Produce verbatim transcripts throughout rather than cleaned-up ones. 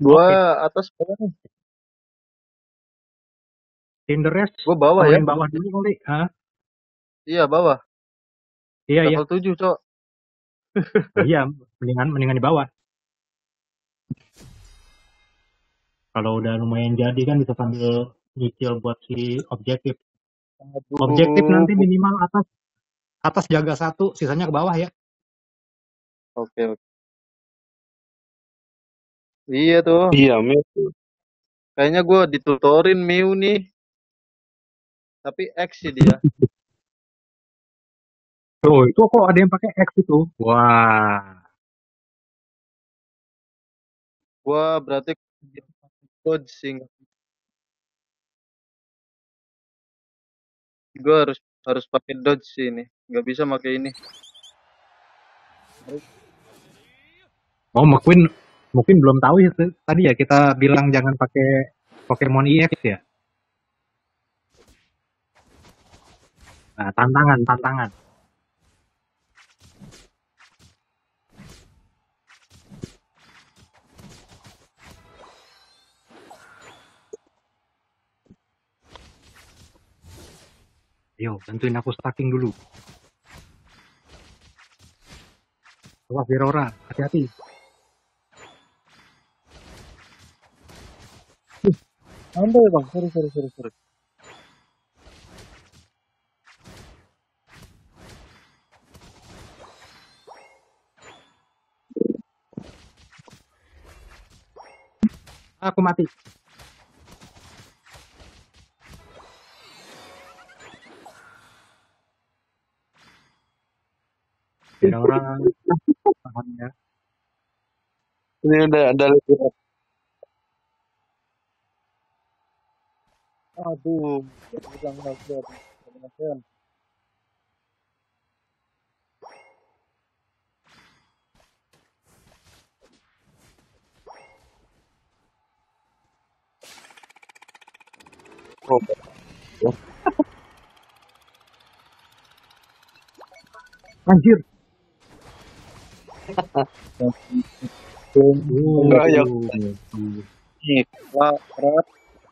Gua Oke. atas bawah nih. Tinderest Gua bawah ya. tolongin bawah dulu kali. Hah? Iya bawah. Iya, iya. Level tujuh, Cok. Oh, iya, mendingan mendingan di bawah. Kalau udah lumayan jadi kan bisa sambil nyicil buat si objektif. Objektif Aduh. nanti minimal atas atas jaga satu, sisanya ke bawah ya. Oke, oke. Iya tuh. Iya, Mew. Kayaknya gua ditutorin Mew nih. Tapi X sih dia. Tuh, itu kok ada yang pakai X itu. Wah. Gua berarti dodge sih. Gua harus harus pakai dodge sih ini. Nggak bisa pakai ini. Oh, mungkin mungkin belum tahu ya tadi ya kita bilang jangan pakai Pokemon E X ya. Nah, tantangan, tantangan. Yo, bantuin aku stacking dulu. Awas Zerora, hati-hati. Anda ya bang, sorry sorry sorry sorry. Aku mati. Zerora, tahan ya. Ini udah ada lagi. Aduh, bilang nggak kuat. Oh, Anjir. enggak ya. Wah, berat.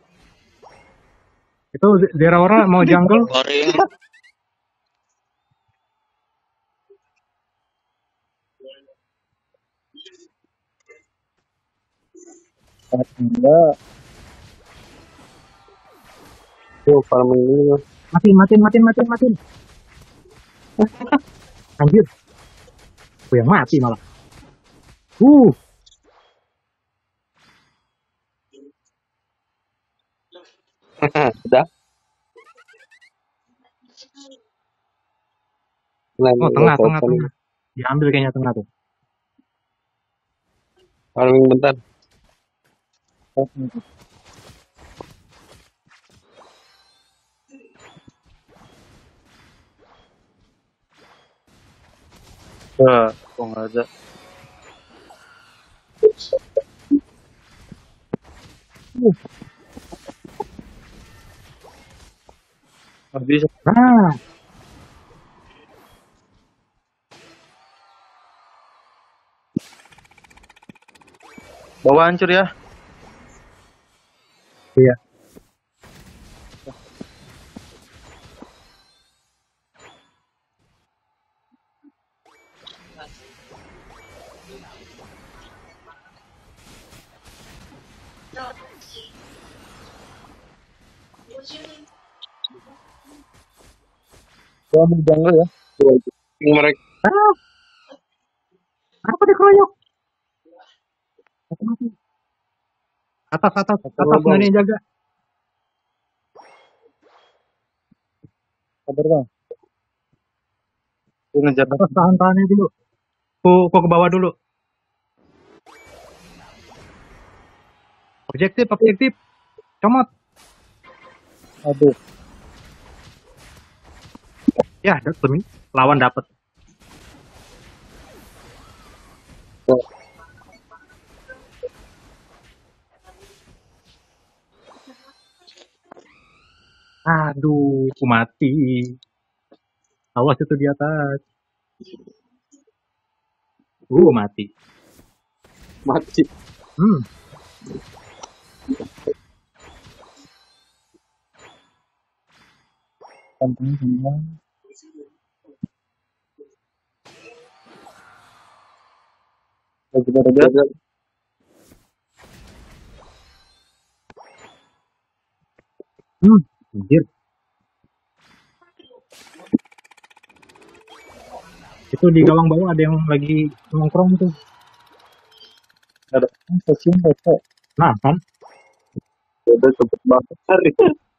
Itu Zerora mau jungle? Enggak. Tuh, farming dulu. Matiin, matiin, matiin, matiin, matiin. Anjir. Aku yang mati malah. Uh. Udah. Nah, Oh, tengah, tengah, tengah. Diambil kayaknya tengah tuh. Farming bentar. Wah, kok nggak ada. Uh. Nggak bisa. Nah. Bawa hancur ya. Iya. Gua ambil jungle ya. Mereka. Ah. Apa dikeroyok? Atas, atas, atas nggak nih jaga. Sabar bang. Gua ngejar Atas tahan-tahannya dulu. Ku, ku ke bawah dulu. Objektif, objektif. Comot. Aduh. Ya, demi lawan dapat. Aduh, aku mati. Awas itu di atas. Uh, mati. Mati. Hmm. Tampang semua. Lagi pada Jaga. Hmm, anjir. Itu di gawang bawah ada yang lagi nongkrong tuh. ada stasiun kota. Nah, kan? Udah cepet banget hari.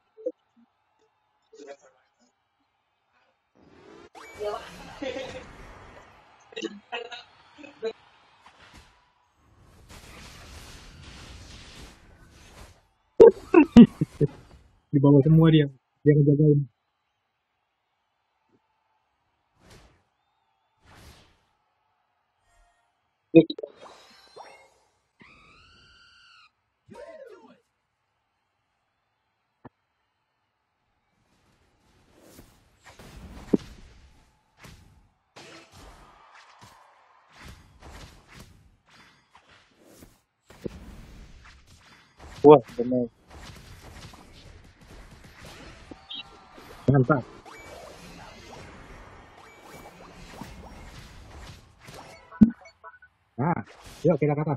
Di bawah semua dia. Dia ngejagain. Wah, benar. Mantap. Nah, yuk kita ke atas.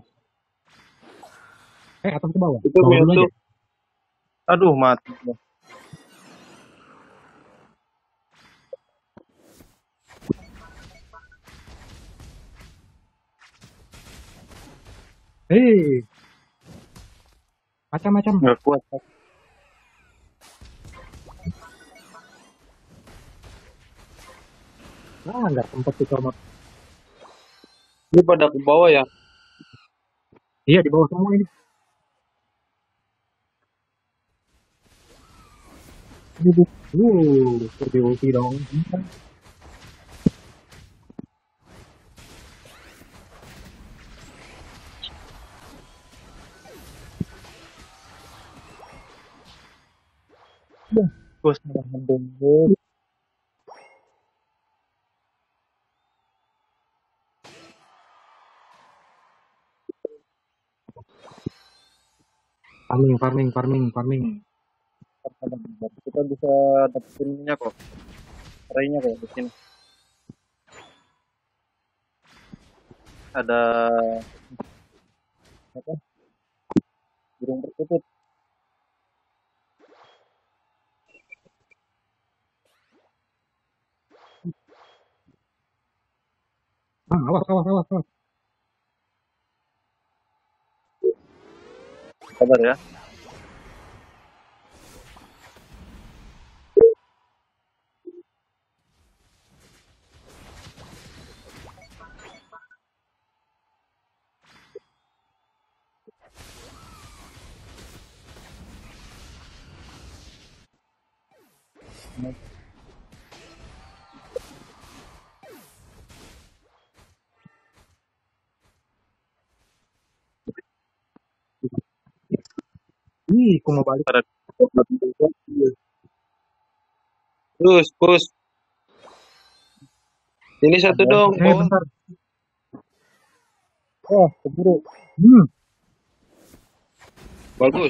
Eh, atas ke bawah. Itu Bawah dulu Mewtwo. aja. Aduh, mati. Hei. Macam-macam. Nggak kuat. Ah, nggak sempat sih kalau Ini pada ke bawah ya. iya di bawah semua ini. Uh, seperti ulti dong. Gue salah mendengkur. Farming, farming, farming, farming. Kita bisa dapetin minyak kok. Rainya kok di sini. Ada apa? Burung perkutut. Ah, awas, awas, awas, awas. Sabar ya. Ih, kok mau balik? Terus, push. Ini satu Ada. dong. Eh, Bawah. bentar. Wah, keburu. Hmm, Bagus.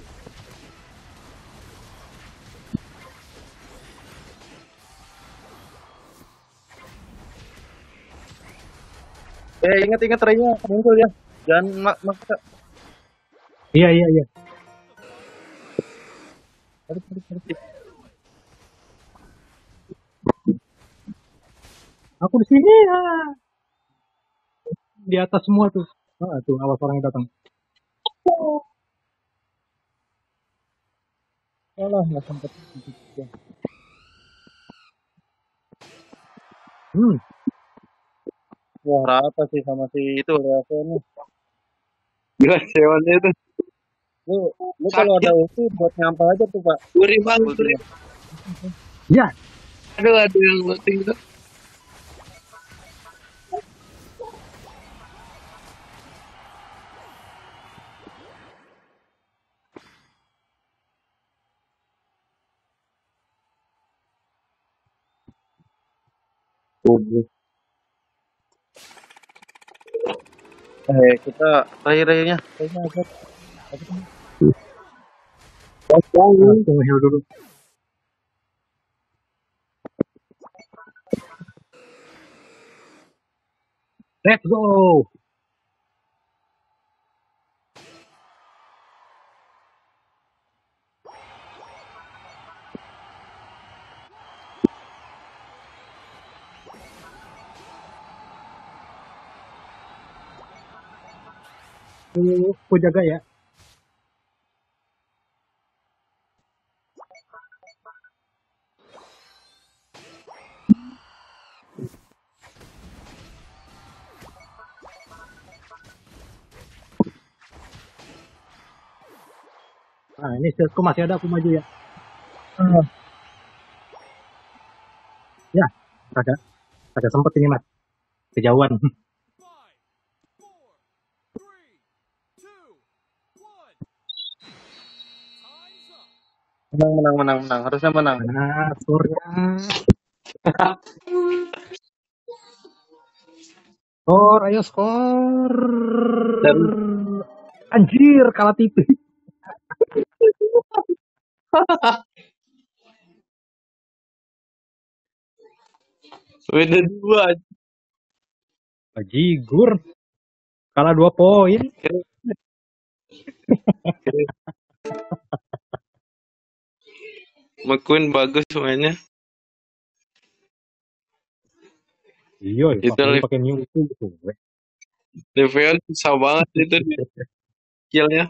Eh, ingat-ingat rainya muncul ya. Jangan mak maksa. iya, iya, iya. Harus, harus, harus. Aku di sini ya. Di atas semua tuh. Ah, tuh awas orang yang datang. Salah, nggak sempat. Hmm, Wah, rata sih sama si itu reaksinya. Gila, sewannya itu. Lu, lu kalau ada ulti buat nyampah aja tuh, Pak. Gurih banget, Ulti. gurih. ya. Aduh, ada yang looting tuh. Eh, kita rai-rainya. Rainya aja. Ah, tunggu heal dulu. Let's go. Aku, aku jaga ya. Ah, ini shieldku masih ada, aku maju ya. Ah. Ya, ada. Ada sempet ini, Mas. Kejauhan. Menang, menang, menang, menang. Harusnya menang. Nah, skornya. Skor, ayo skor. Anjir, kalah tipis. Beda dua. Bajigur. Kalah dua poin. McQueen bagus mainnya. Iya, Itu pakai Liv- pakai Mewtwo gitu. Livion susah banget itu di killnya.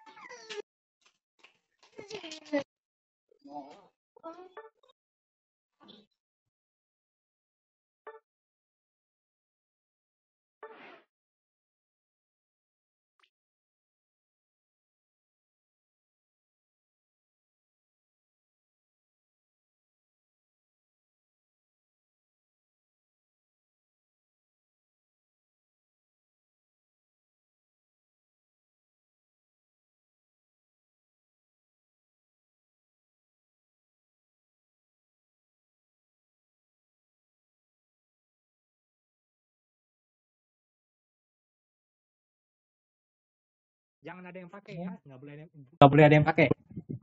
Jangan ada yang pakai ya, nggak boleh ada yang, nggak boleh ada yang pakai.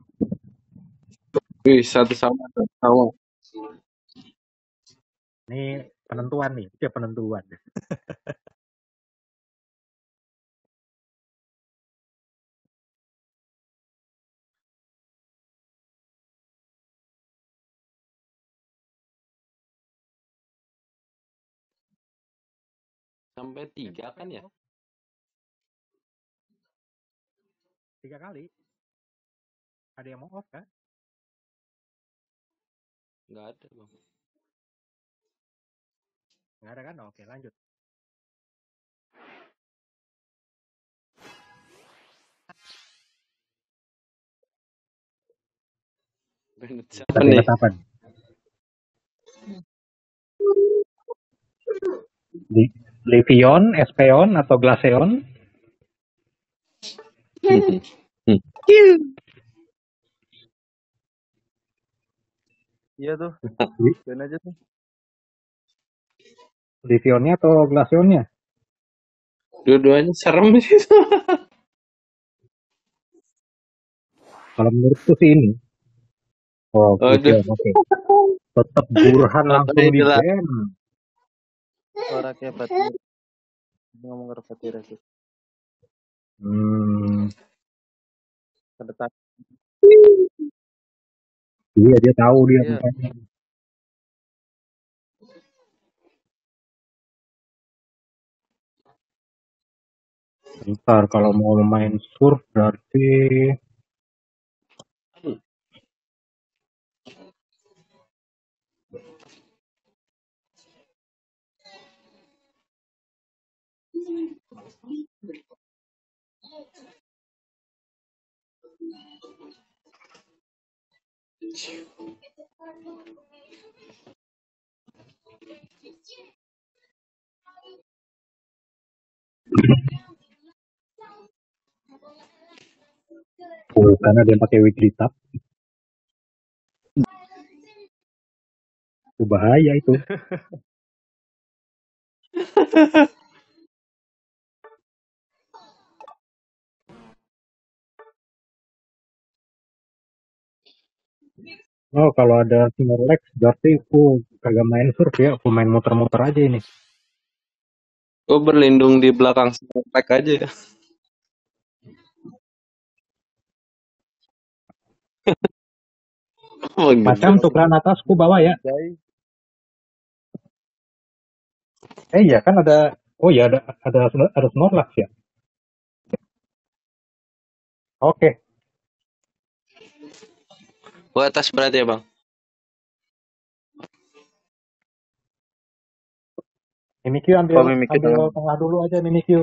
Wih, satu sama satu sama. Ini penentuan nih, itu penentuan. Sampai tiga kan ya? Tiga kali. Ada yang mau off kan? Nggak ada bang. Nggak ada kan? Oke, lanjut. Bennett siapa Ada nih? apa? Di Levion, Espeon, atau Glaceon? Iya tuh. Li- Ben aja tuh. Levionnya atau Glaceonnya? Dua-duanya serem sih. Kalau menurutku sih ini. Oh, Aduh. Levion, oke. Tetap Burhan langsung di Itulah. ban. Suara kayak Fatir. Ngomong ke Fatir itu. Hmm, Kedetak. iya dia tahu dia Iya. makanya. Bentar, kalau mau main surf berarti full karena dia pakai Wigglytuff. Itu bahaya itu. Oh, kalau ada Snorlax berarti aku kagak main surf ya, aku main muter-muter aja ini. Gue berlindung di belakang snack aja ya. Oh, Macam gede. tukeran atas ku bawa ya. Jai. Eh iya kan ada, oh ya ada ada ada Snorlax ya. Oke, Gue atas berarti ya bang. Mimikyu ambil Oh, Mimikyu ambil tengah. tengah dulu aja Mimikyu.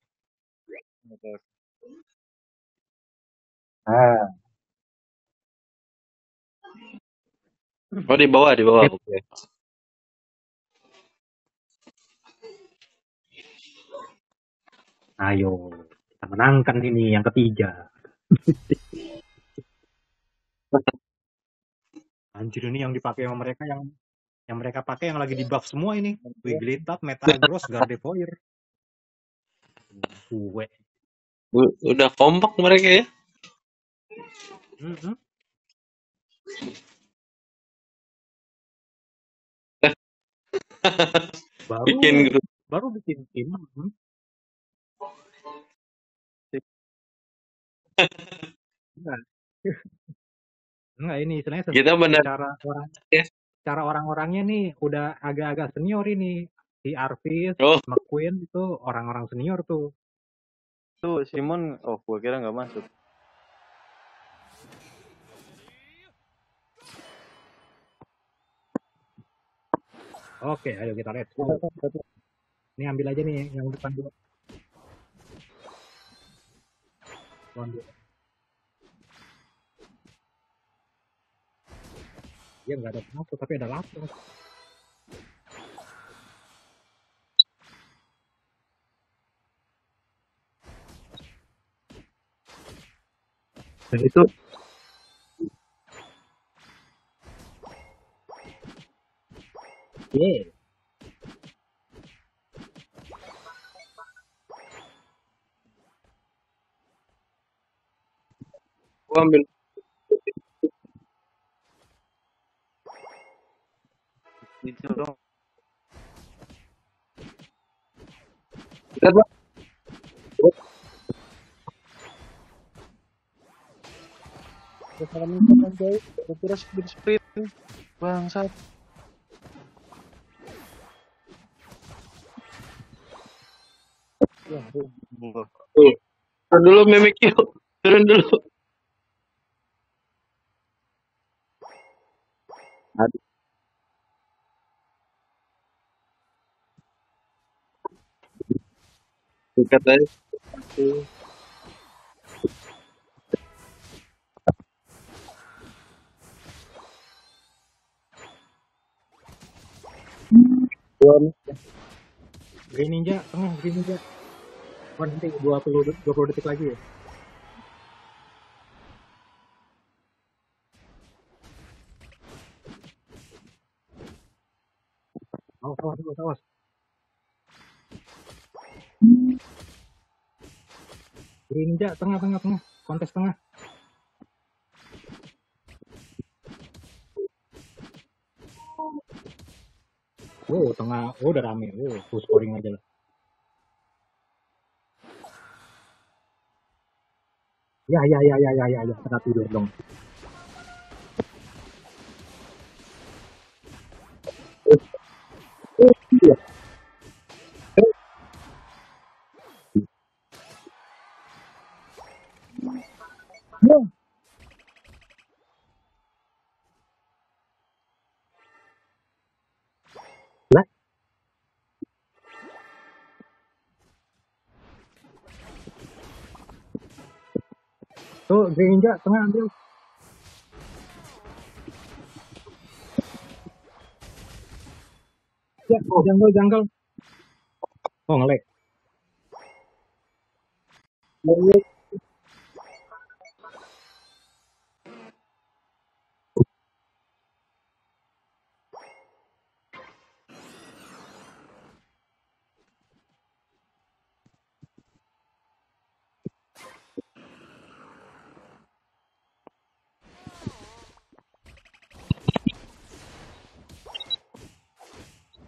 Nah, Oh di bawah di bawah. sip. Oke. Ayo, kita menangkan ini yang ketiga. Anjir ini yang dipakai sama mereka yang yang mereka pakai yang lagi di buff semua ini. Wigglytuff, Metagross, Gardevoir. Gue. U- Udah kompak mereka ya. Mm-mm. Baru Bikin grup. baru bikin tim. Hmm. Enggak. Enggak ini istilahnya se- Kita benar secara orang ya. cara orang-orangnya nih udah agak-agak senior ini. Si Arvis, Oh, McQueen itu orang-orang senior tuh. Tuh Simon, oh gua kira nggak masuk. Oke, ayo kita let's go. Ini ambil aja nih yang depan dulu. Ambil. Dia nggak ada pengatur tapi ada laptop. Dan itu Yeah. gue ambil. itu dong. Lihat bang. Sekarang misalkan Jai, gua kira speed speed bangsat. Ya, Allah. Tuh. Turun dulu Mimikyu. Turun dulu. Aduh, dekat aja. Tuan. Green Ninja, tengah Green Ninja. Oh, nanti dua puluh dua puluh detik lagi ya. Awas, awas, awas, awas. Green Ninja, tengah, tengah, tengah. Kontes tengah. Oh, tengah. Oh, udah rame. Oh, full scoring aja lah. Ya, ya, ya, ya, ya, ya, ya. Kena tidur dong. Lah, tuh Green Ninja, tengah ambil. Ya, oh, jungle, jungle. Oh, ngelek.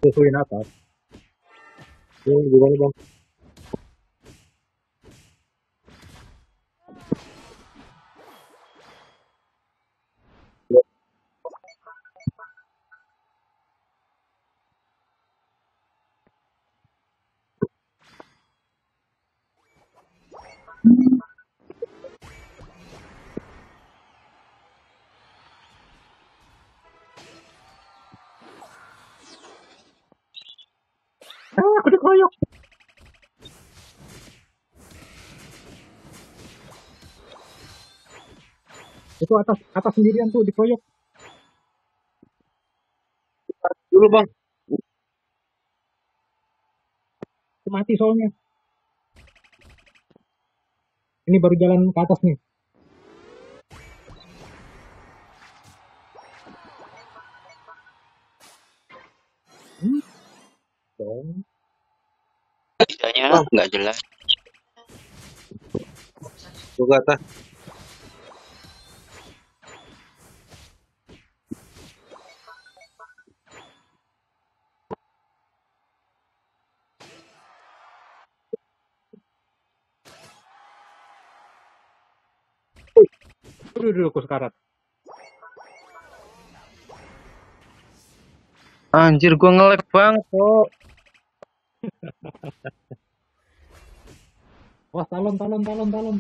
susuin atas. Ini gimana bang? Ah, aku dikeroyok. Itu atas atas sendirian tuh dikeroyok. Dulu bang. Itu mati soalnya. Ini baru jalan ke atas nih. Hmm. Dong. Tidaknya nggak jelas. Gue kata. Dulu dulu aku sekarat. Anjir, gua nge-lag banget kok. Wah, talon, talon, talon, talon.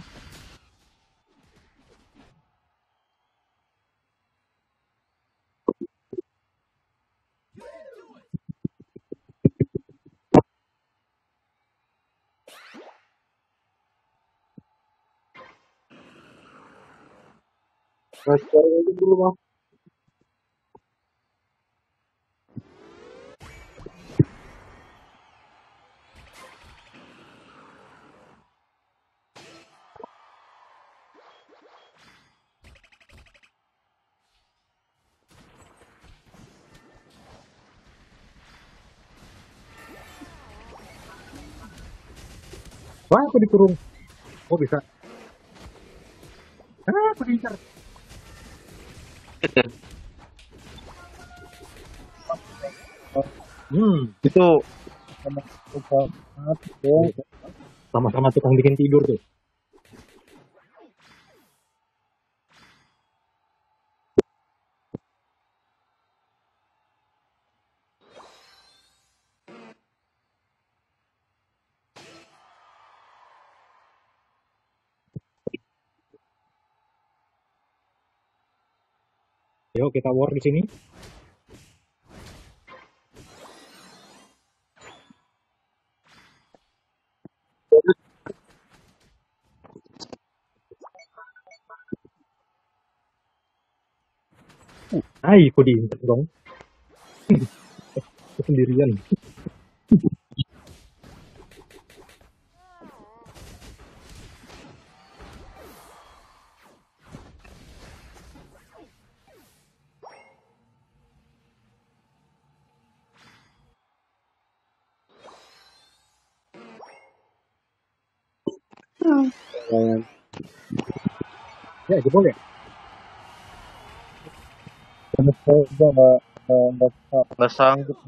Nah, sekarang aja dulu bang. Wah, aku dikurung. Oh, bisa. Ah, aku diincar. Hmm, Itu sama-sama tukang bikin tidur tuh. Yuk kita war di sini. Hai, aku diincar dong. Aku sendirian. Ya, jebol ya. gua nggak nggak nggak sanggup.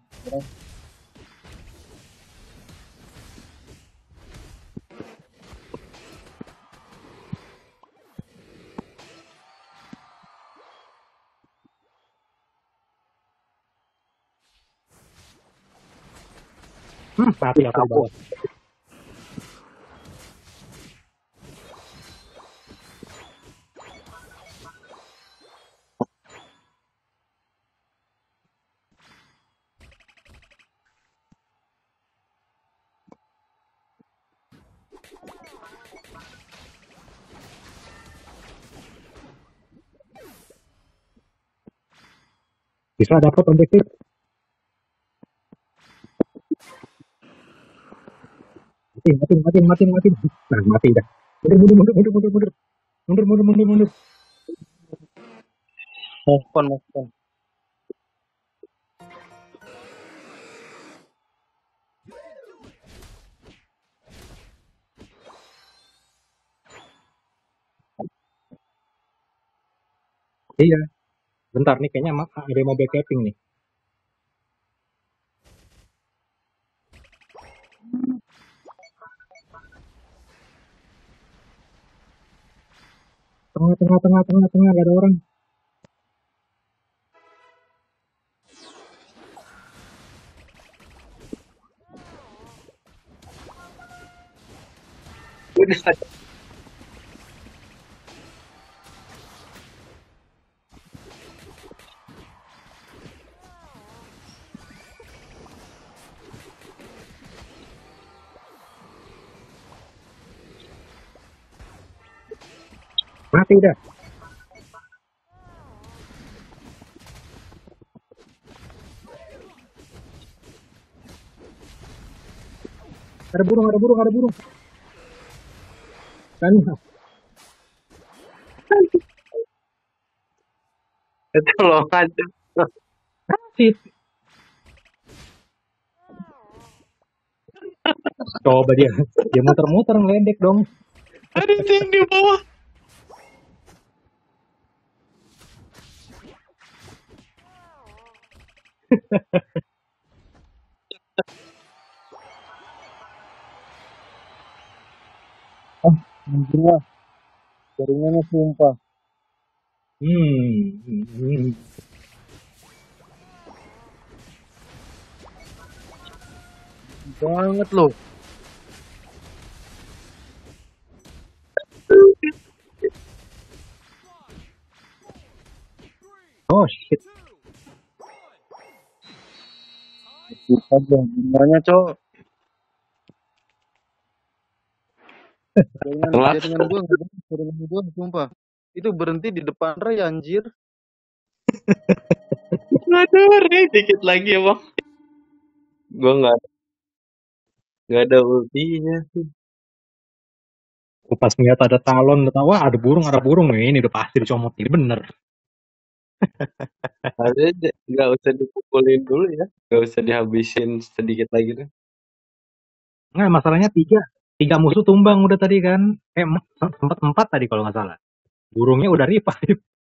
Hmm, mati aku di bawah. Bisa dapat objektif. Mati, mati, mati, mati, mati. Nah, mati dah. Mundur, mundur, mundur, mundur, mundur, mundur. Mundur, mundur, mundur, mundur. Move on, move on. Iya. Bentar nih, kayaknya ma- ada mobil capping nih. Tengah, tengah, tengah, tengah, tengah, gak ada orang. Udah. Mati udah. Ada burung, ada burung, ada burung. Kan, Tolong aja. sip. Coba dia, dia muter-muter ngeledek dong. Ada yang di bawah. Anjir lah. Jaringannya sumpah. Hmm, hmm. Banget loh. Oh shit. Bisa dong. Gimana, Cok? Jaringan, Telat. jaringan gua nggak ada, jaringan gua sumpah. Itu berhenti di depan Ray anjir. Aduh, Ray, dikit lagi ya bang. Gue nggak nggak ada ultinya. Gua pas ngeliat ada talon, udah tahu wah ada burung, ada burung nih. Ini udah pasti dicomot ini bener. Harusnya nggak usah dipukulin dulu ya, nggak usah dihabisin sedikit lagi deh. Nggak, masalahnya tiga, tiga musuh tumbang udah tadi kan. Eh, em- sempat empat tadi kalau nggak salah. Burungnya udah revive.